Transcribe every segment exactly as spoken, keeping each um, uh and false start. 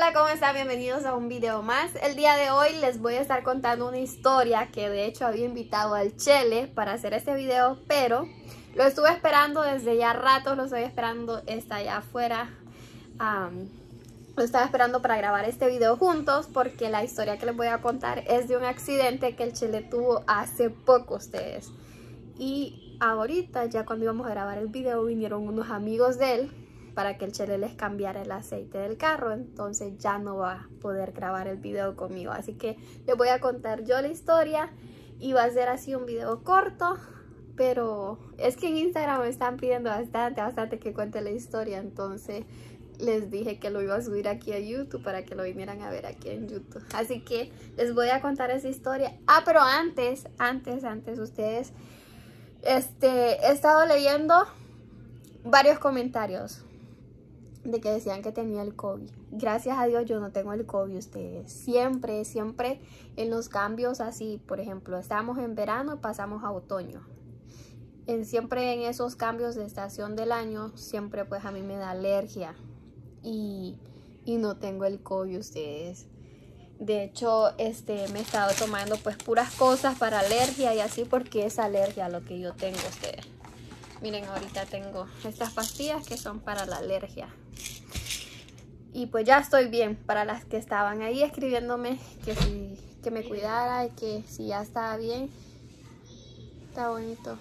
Hola, ¿cómo están? Bienvenidos a un video más. El día de hoy les voy a estar contando una historia que de hecho había invitado al Chele para hacer este video, pero lo estuve esperando desde ya ratos, lo estoy esperando, está allá afuera. Um, lo estaba esperando para grabar este video juntos porque la historia que les voy a contar es de un accidente que el Chele tuvo hace poco, ustedes. Y ahorita, ya cuando íbamos a grabar el video, vinieron unos amigos de él para que el Chele les cambiara el aceite del carro, entonces ya no va a poder grabar el video conmigo, así que les voy a contar yo la historia y va a ser así un video corto, pero es que en Instagram me están pidiendo bastante, bastante que cuente la historia, entonces les dije que lo iba a subir aquí a YouTube para que lo vinieran a ver aquí en YouTube, así que les voy a contar esa historia. Ah, pero antes, antes, antes ustedes, este, he estado leyendo varios comentarios de que decían que tenía el COVID. Gracias a Dios yo no tengo el COVID, ustedes. Siempre, siempre en los cambios así, por ejemplo, estamos en verano, pasamos a otoño. En, siempre en esos cambios de estación del año, siempre pues a mí me da alergia. Y, y no tengo el COVID, ustedes. De hecho, este, me he estado tomando pues puras cosas para alergia y así porque es alergia lo que yo tengo, ustedes. Miren, ahorita tengo estas pastillas que son para la alergia. Y pues ya estoy bien. Para las que estaban ahí escribiéndome que, si, que me cuidara y que si ya estaba bien. Está bonito.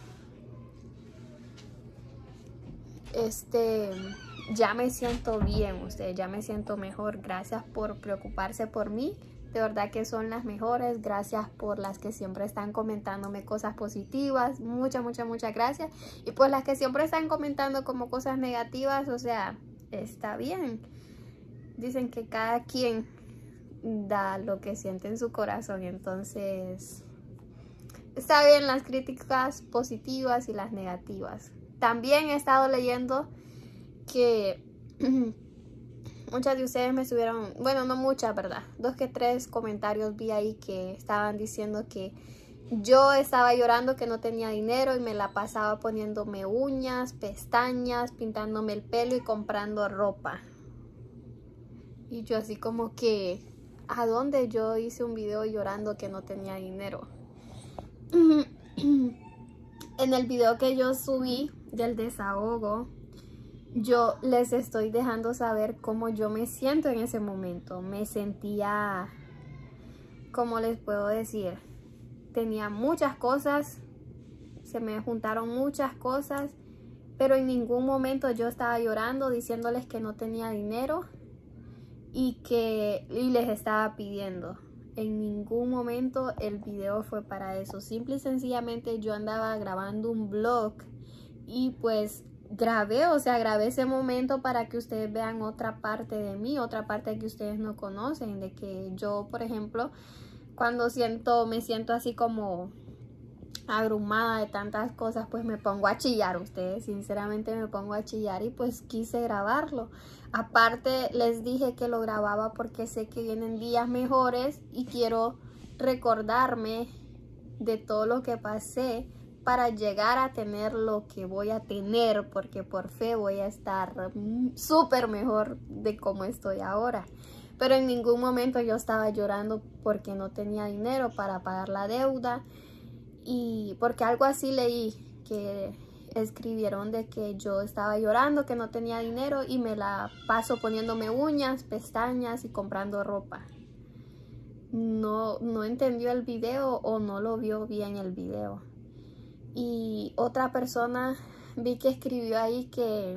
Este, ya me siento bien, ustedes. Ya me siento mejor. Gracias por preocuparse por mí. De verdad que son las mejores. Gracias por las que siempre están comentándome cosas positivas. Muchas, muchas, muchas gracias. Y pues las que siempre están comentando como cosas negativas, o sea, está bien. Dicen que cada quien da lo que siente en su corazón. Entonces, está bien las críticas positivas y las negativas. También he estado leyendo que muchas de ustedes me subieron, bueno, no muchas, ¿verdad? Dos que tres comentarios vi ahí que estaban diciendo que yo estaba llorando que no tenía dinero y me la pasaba poniéndome uñas, pestañas, pintándome el pelo y comprando ropa. Y yo así como que, ¿a dónde yo hice un video llorando que no tenía dinero? En el video que yo subí del desahogo, yo les estoy dejando saber cómo yo me siento en ese momento. Me sentía, ¿cómo les puedo decir? Tenía muchas cosas, se me juntaron muchas cosas, pero en ningún momento yo estaba llorando diciéndoles que no tenía dinero y que y les estaba pidiendo. En ningún momento el video fue para eso. Simple y sencillamente yo andaba grabando un vlog y pues grabé, o sea, grabé ese momento para que ustedes vean otra parte de mí, otra parte que ustedes no conocen, de que yo, por ejemplo, cuando siento, me siento así como abrumada de tantas cosas, pues me pongo a chillar, ustedes, sinceramente me pongo a chillar y pues quise grabarlo. Aparte les dije que lo grababa porque sé que vienen días mejores y quiero recordarme de todo lo que pasé para llegar a tener lo que voy a tener, porque por fe voy a estar súper mejor de como estoy ahora. Pero en ningún momento yo estaba llorando porque no tenía dinero para pagar la deuda. Y porque algo así leí, que escribieron de que yo estaba llorando, que no tenía dinero y me la paso poniéndome uñas, pestañas y comprando ropa. No, no entendió el video o no lo vio bien el video. Y otra persona vi que escribió ahí que,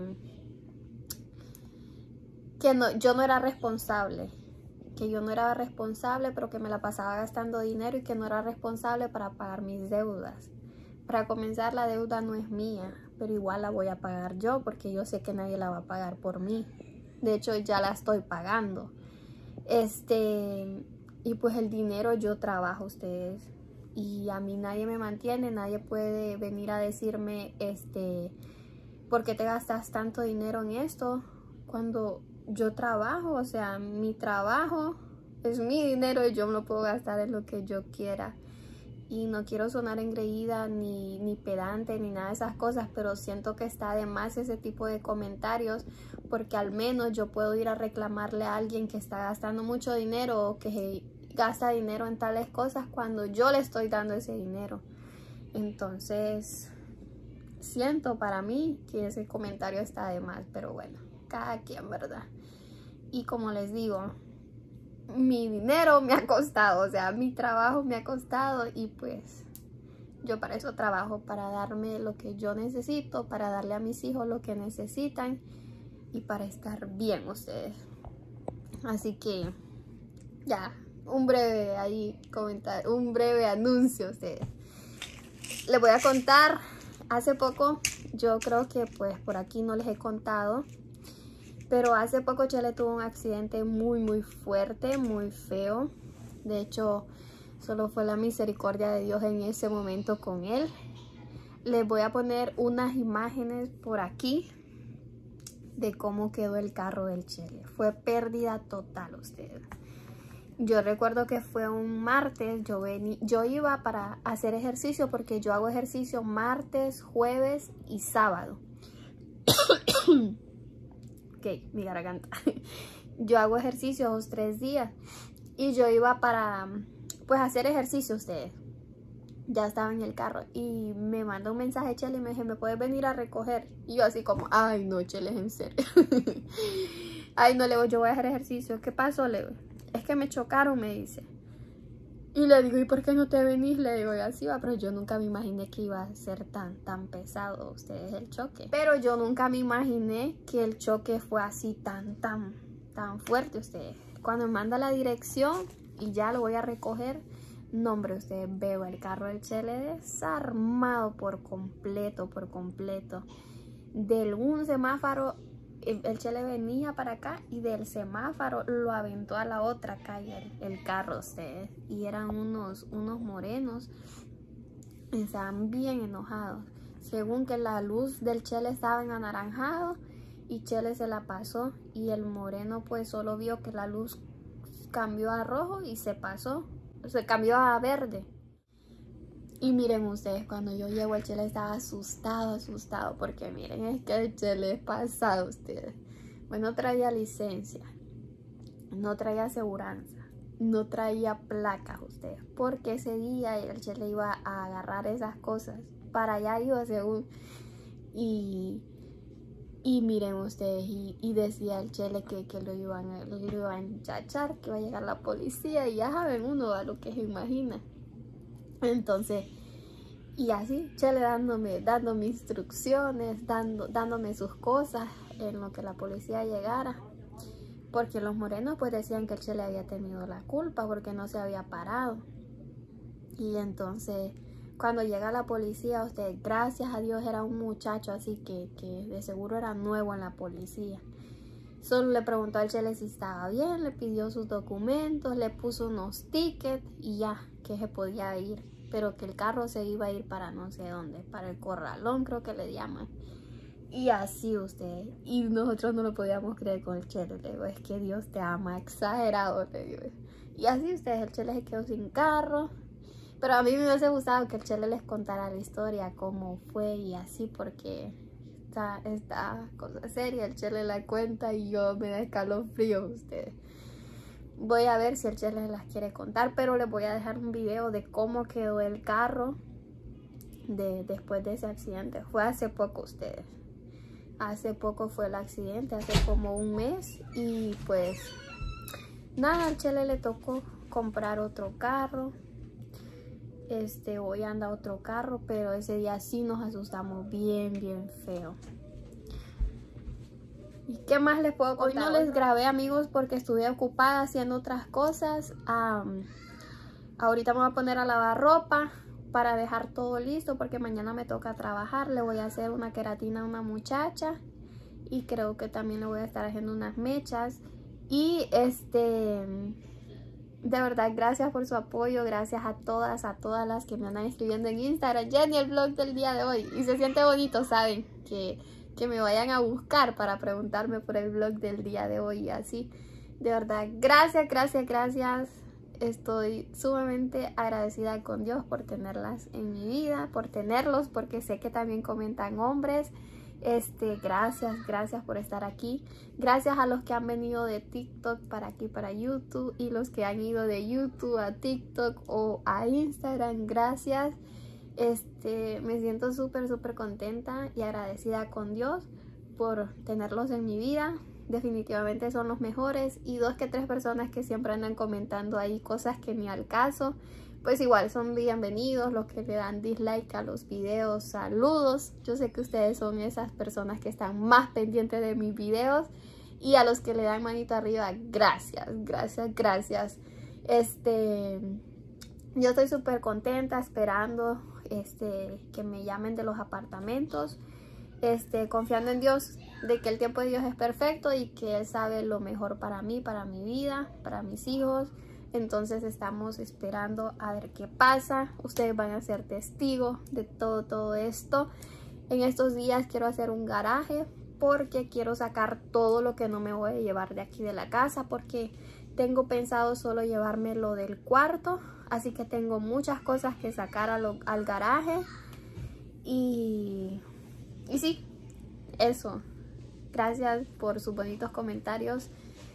que no, yo no era responsable. Que yo no era responsable, pero que me la pasaba gastando dinero y que no era responsable para pagar mis deudas. Para comenzar, la deuda no es mía, pero igual la voy a pagar yo porque yo sé que nadie la va a pagar por mí. De hecho, ya la estoy pagando. Este, y pues el dinero yo trabajo, ustedes. Y a mí nadie me mantiene, nadie puede venir a decirme, este, ¿por qué te gastas tanto dinero en esto? Cuando yo trabajo, o sea, mi trabajo es mi dinero y yo me lo puedo gastar en lo que yo quiera. Y no quiero sonar engreída ni, ni pedante ni nada de esas cosas, pero siento que está de más ese tipo de comentarios, porque al menos yo puedo ir a reclamarle a alguien que está gastando mucho dinero o que gasta dinero en tales cosas cuando yo le estoy dando ese dinero. Entonces siento para mí que ese comentario está de más, pero bueno, cada quien, ¿verdad? Y como les digo, mi dinero me ha costado, o sea, mi trabajo me ha costado, y pues yo para eso trabajo, para darme lo que yo necesito, para darle a mis hijos lo que necesitan y para estar bien ustedes. Así que ya, un breve ahí comentar, un breve anuncio a ustedes. Les voy a contar, hace poco, yo creo que pues por aquí no les he contado, pero hace poco Chele tuvo un accidente muy muy fuerte, muy feo. De hecho, solo fue la misericordia de Dios en ese momento con él. Les voy a poner unas imágenes por aquí de cómo quedó el carro del Chele. Fue pérdida total, ustedes. Yo recuerdo que fue un martes, yo, vení, yo iba para hacer ejercicio porque yo hago ejercicio martes, jueves y sábado. Ok, mi garganta. Yo hago ejercicio los tres días y yo iba para pues hacer ejercicio ustedes. Ya estaba en el carro y me mandó un mensaje Chele y me dice, ¿me puedes venir a recoger? Y yo así como, ay no, Chele, es en serio. Ay no, le digo, yo voy a hacer ejercicio. ¿Qué pasó? Le digo, es que me chocaron, me dice. Y le digo, ¿y por qué no te venís? Le digo, y así va, pero yo nunca me imaginé que iba a ser tan, tan pesado ustedes el choque. Pero yo nunca me imaginé que el choque fue así tan, tan, tan fuerte ustedes. Cuando me manda la dirección y ya lo voy a recoger, no hombre, ustedes veo el carro del Chele desarmado por completo, por completo. Del un semáforo, el, el Chele venía para acá y del semáforo lo aventó a la otra calle el, el carro ustedes. Y eran unos, unos morenos, estaban bien enojados. Según que la luz del Chele estaba en anaranjado y Chele se la pasó y el moreno pues solo vio que la luz cambió a rojo y se pasó, se cambió a verde. Y miren ustedes, cuando yo llego el Chele estaba asustado, asustado, porque miren, es que el Chele es pasado ustedes. Bueno, no traía licencia, no traía aseguranza, no traía placas ustedes, porque ese día el Chele iba a agarrar esas cosas, para allá iba según, y, y miren ustedes, y, y decía el Chele que, que lo iban, lo iban a enchachar, que iba a llegar la policía, y ya saben uno a lo que se imagina. Entonces, y así, Chele dándome, dándome instrucciones, dando, dándome sus cosas en lo que la policía llegara. Porque los morenos pues decían que el Chele había tenido la culpa porque no se había parado. Y entonces, cuando llega la policía, usted, gracias a Dios, era un muchacho así que, que de seguro era nuevo en la policía. Solo le preguntó al Chele si estaba bien, le pidió sus documentos, le puso unos tickets y ya, que se podía ir. Pero que el carro se iba a ir para no sé dónde, para el corralón creo que le llaman. Y así usted, y nosotros no lo podíamos creer con el Chele. Le digo, es que Dios te ama, exagerado, le digo. Y así ustedes, el Chele se quedó sin carro. Pero a mí me hubiese gustado que el Chele les contara la historia, cómo fue y así, porque esta, esta cosa seria, el Chele la cuenta y yo me da escalofrío a ustedes. Voy a ver si el Chele las quiere contar, pero les voy a dejar un video de cómo quedó el carro de, después de ese accidente. Fue hace poco ustedes. Hace poco fue el accidente, hace como un mes. Y pues nada, al Chele le tocó comprar otro carro. Este, hoy anda otro carro, pero ese día sí nos asustamos bien, bien feo. ¿Y qué más les puedo contar? Hoy no les grabé, amigos, porque estuve ocupada haciendo otras cosas. Um, ahorita me voy a poner a lavar ropa para dejar todo listo, porque mañana me toca trabajar. Le voy a hacer una queratina a una muchacha y creo que también le voy a estar haciendo unas mechas. Y este, de verdad, gracias por su apoyo. Gracias a todas, a todas las que me andan escribiendo en Instagram. Jenny, el vlog del día de hoy. Y se siente bonito, ¿saben? Que... que me vayan a buscar para preguntarme por el vlog del día de hoy y así. De verdad, gracias, gracias, gracias. Estoy sumamente agradecida con Dios por tenerlas en mi vida, por tenerlos, porque sé que también comentan hombres. Este, gracias, gracias por estar aquí. Gracias a los que han venido de TikTok para aquí, para YouTube, y los que han ido de YouTube a TikTok o a Instagram. Gracias. Este, me siento súper, súper contenta y agradecida con Dios por tenerlos en mi vida. Definitivamente son los mejores, y dos que tres personas que siempre andan comentando ahí cosas que ni al caso, pues igual son bienvenidos. Los que le dan dislike a los videos, saludos. Yo sé que ustedes son esas personas que están más pendientes de mis videos, y a los que le dan manito arriba, gracias, gracias, gracias. Este, yo estoy súper contenta esperando este, que me llamen de los apartamentos. Este, confiando en Dios, de que el tiempo de Dios es perfecto y que Él sabe lo mejor para mí, para mi vida, para mis hijos. Entonces estamos esperando a ver qué pasa. Ustedes van a ser testigos de todo, todo esto. En estos días quiero hacer un garaje porque quiero sacar todo lo que no me voy a llevar de aquí de la casa, porque tengo pensado solo llevarme lo del cuarto. Así que tengo muchas cosas que sacar a lo, al garaje. Y... Y sí, eso. Gracias por sus bonitos comentarios.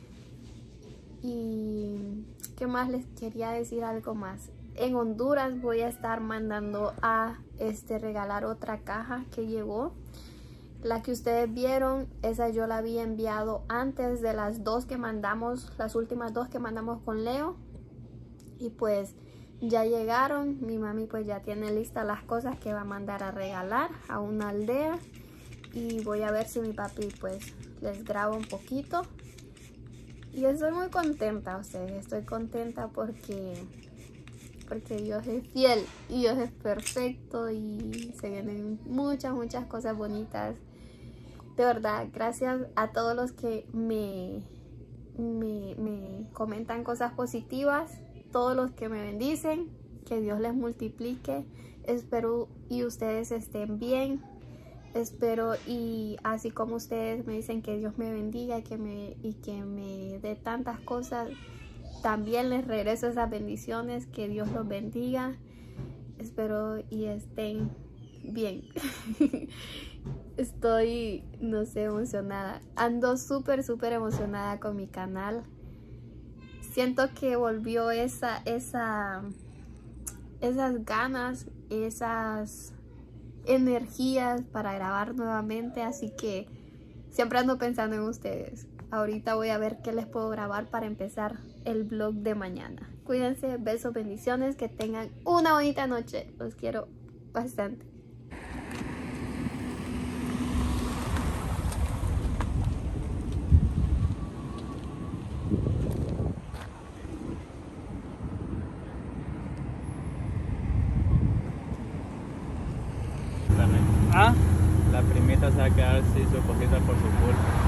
Y qué más les quería decir, algo más. En Honduras voy a estar mandando a este regalar otra caja que llegó. La que ustedes vieron, esa yo la había enviado antes de las dos que mandamos, las últimas dos que mandamos con Leo. Y pues ya llegaron. Mi mami pues ya tiene listas las cosas que va a mandar a regalar a una aldea. Y voy a ver si mi papi pues les grabo un poquito. Y estoy muy contenta, o sea, estoy contenta porque, porque Dios es fiel y Dios es perfecto, y se vienen muchas, muchas cosas bonitas. De verdad, gracias a todos los que me, me, me comentan cosas positivas, todos los que me bendicen, que Dios les multiplique. Espero y ustedes estén bien. Espero y así como ustedes me dicen que Dios me bendiga y que me, y que me dé tantas cosas, también les regreso esas bendiciones. Que Dios los bendiga. Espero y estén bien. Estoy, no sé, emocionada. Ando súper, súper emocionada con mi canal. Siento que volvió esa, esa, esas ganas, esas energías para grabar nuevamente. Así que siempre ando pensando en ustedes. Ahorita voy a ver qué les puedo grabar para empezar el vlog de mañana. Cuídense, besos, bendiciones, que tengan una bonita noche. Los quiero bastante. ¿Ah? La primita se va a quedar sin su cosita por su culpa.